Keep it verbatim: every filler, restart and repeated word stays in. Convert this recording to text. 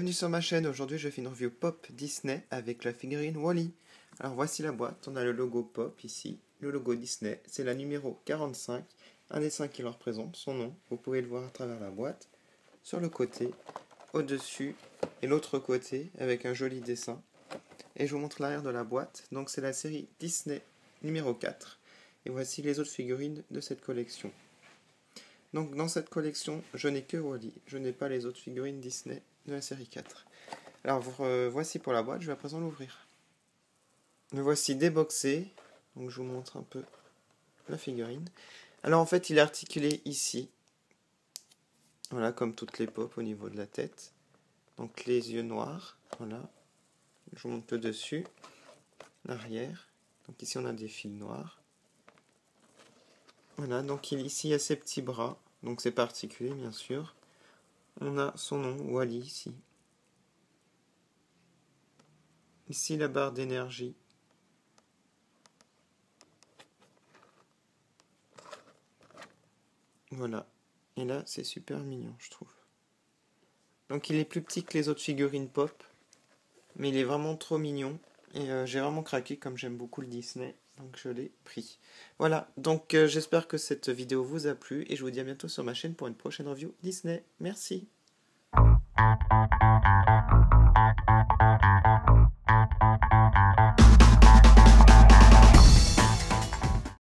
Bienvenue sur ma chaîne, aujourd'hui je fais une review Pop Disney avec la figurine Wall-E. Alors voici la boîte, on a le logo Pop ici, le logo Disney, c'est la numéro quarante-cinq, un dessin qui le représente, son nom, vous pouvez le voir à travers la boîte, sur le côté, au-dessus et l'autre côté avec un joli dessin. Et je vous montre l'arrière de la boîte, donc c'est la série Disney numéro quatre. Et voici les autres figurines de cette collection. Donc dans cette collection, je n'ai que Wall-E, je n'ai pas les autres figurines Disney de la série quatre. Alors euh, voici pour la boîte, je vais à présent l'ouvrir. Le voici déboxé, donc je vous montre un peu la figurine. Alors en fait il est articulé ici, voilà, comme toutes les pop au niveau de la tête. Donc les yeux noirs, voilà, je vous montre le dessus, l'arrière, donc ici on a des fils noirs. Voilà, donc ici il y a ses petits bras, donc c'est pas articulé bien sûr. On a son nom, Wall-E ici. Ici la barre d'énergie. Voilà. Et là c'est super mignon je trouve. Donc il est plus petit que les autres figurines pop. Mais il est vraiment trop mignon. Et euh, j'ai vraiment craqué comme j'aime beaucoup le Disney. Donc je l'ai pris. Voilà. Donc euh, j'espère que cette vidéo vous a plu. Et je vous dis à bientôt sur ma chaîne pour une prochaine review Disney. Merci.